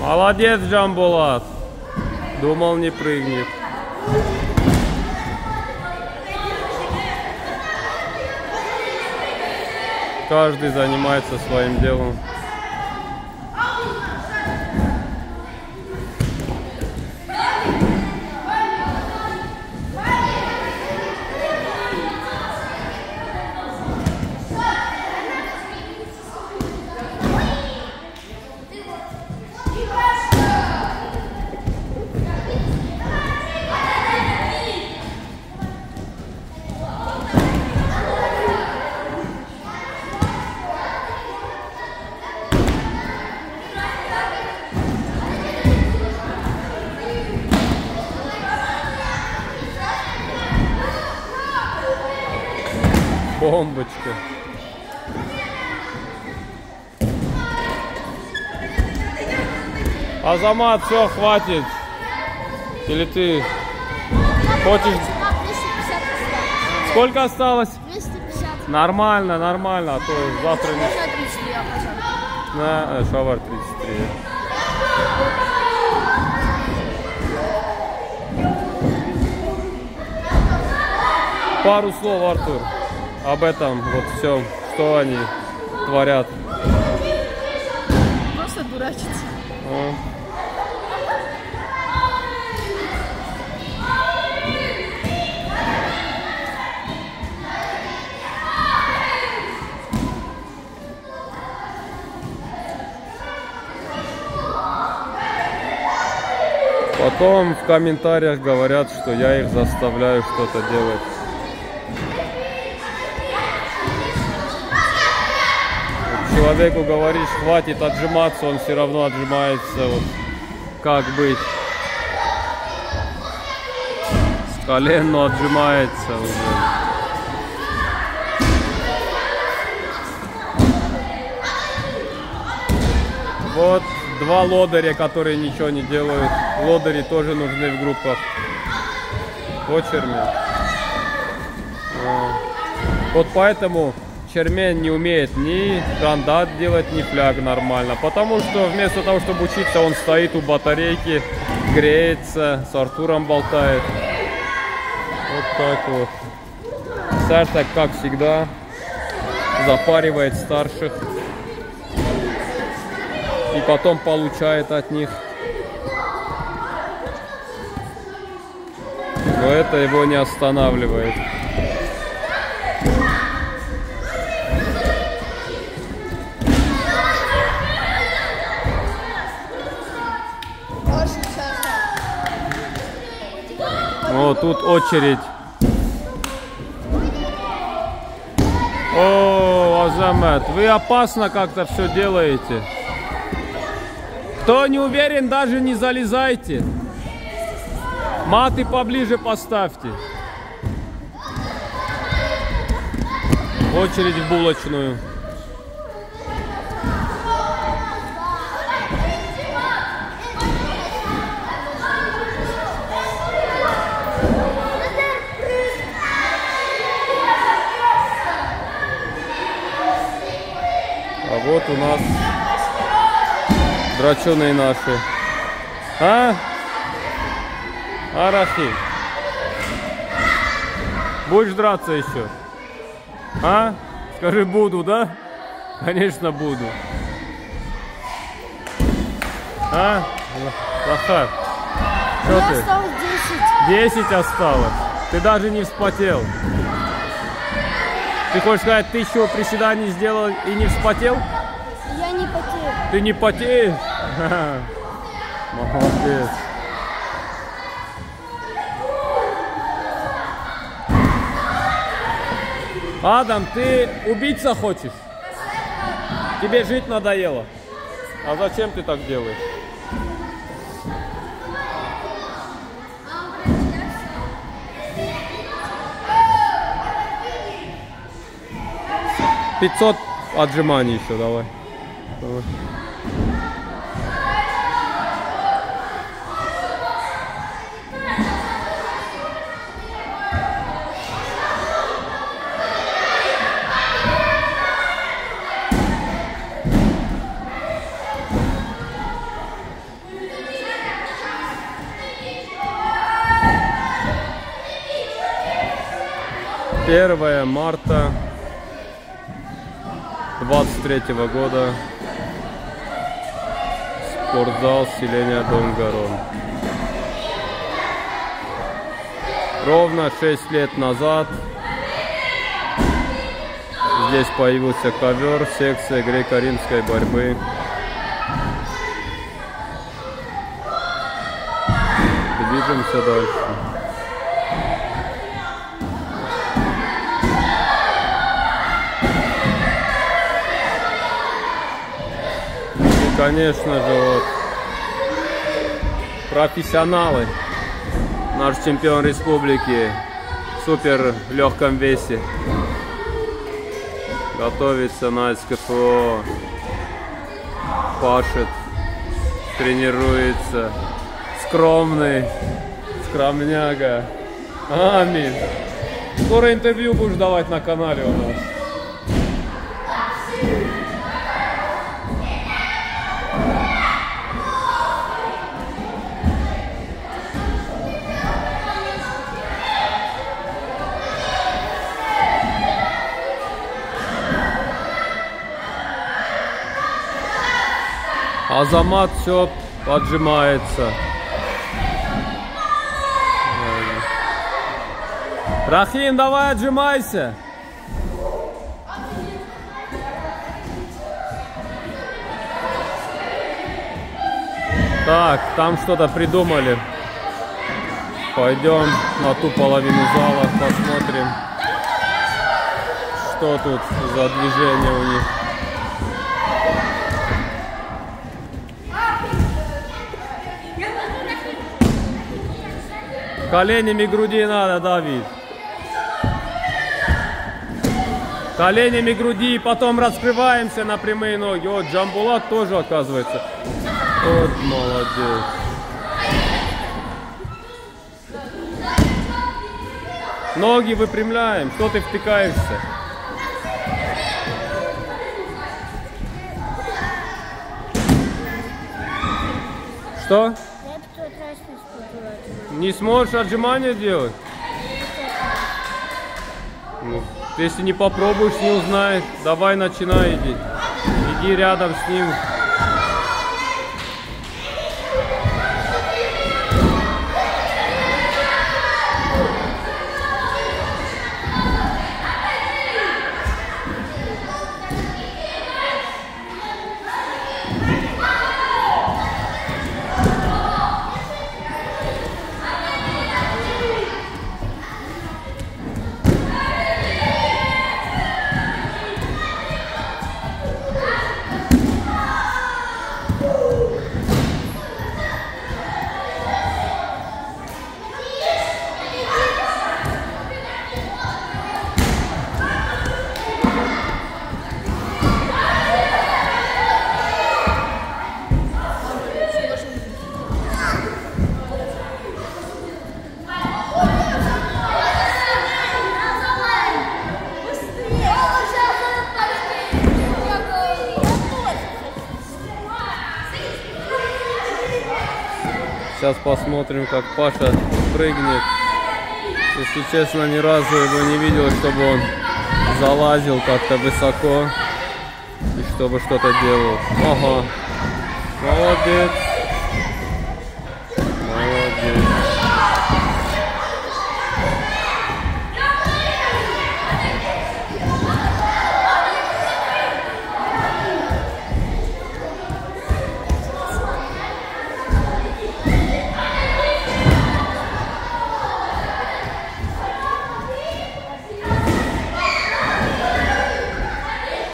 Молодец, Джамбулат. Думал, не прыгнет. Каждый занимается своим делом. Бомбочка. Азамат, все, хватит. Или ты хочешь... 250 осталось. Сколько осталось? 250. Нормально, нормально, а то завтра не... Можно 33, я пожалуй. На шавар 33. Пару слов, Артур, об этом вот всем, что они творят. Просто дурачиться. Потом в комментариях говорят, что я их заставляю что-то делать. Человеку говоришь, хватит отжиматься, он все равно отжимается. Вот. Как быть? С колен, но отжимается уже. Вот два лодыря, которые ничего не делают. Лодыри тоже нужны в группах. Вот Чермен. Вот поэтому Чермен не умеет ни рандат делать, ни фляг нормально. Потому что вместо того, чтобы учиться, он стоит у батарейки, греется, с Артуром болтает. Вот так вот. Сартак, как всегда, запаривает старших. И потом получает от них. Но это его не останавливает. Вот тут очередь. О, Азамат, вы опасно как-то все делаете. Кто не уверен, даже не залезайте. Маты поближе поставьте. Очередь в булочную. А вот у нас драченые наши. А? Арахи. Будешь драться еще? А? Скажи, буду, да? Конечно, буду. А? Лохар. Что ты? Осталось 10. 10 осталось. Ты даже не вспотел. Ты хочешь сказать, 1000 приседаний сделал и не вспотел? Я не потею. Ты не потеешь? Молодец. Адам, ты убийца хочешь? Тебе жить надоело? А зачем ты так делаешь? $500 отжиманий еще, давай. Давай. 1 марта 23 года. Спортзал селения Дон-Гарон. Ровно 6 лет назад здесь появился ковер, секция греко-римской борьбы. Движемся дальше. И, конечно же, вот профессионалы. Наш чемпион республики в супер легком весе готовится на СКФО, пашет, тренируется. Скромный, скромняга. Аминь. Скоро интервью будешь давать на канале у нас. Азамат все поджимается. Рахим, давай отжимайся. Так, там что-то придумали. Пойдем на ту половину зала, посмотрим, что тут за движение у них. Коленями груди надо, Давид. Коленями груди, потом раскрываемся на прямые ноги. Вот Джамбулат тоже, оказывается. Вот молодец. Ноги выпрямляем. Что ты втыкаешься? Что? Не сможешь отжимания делать? Ну, если не попробуешь, не узнаешь. Давай, начинай, иди. Иди рядом с ним. Сейчас посмотрим, как Паша прыгнет. Если честно, ни разу его не видел, чтобы он залазил как-то высоко и чтобы что-то делал. Ага, молодец.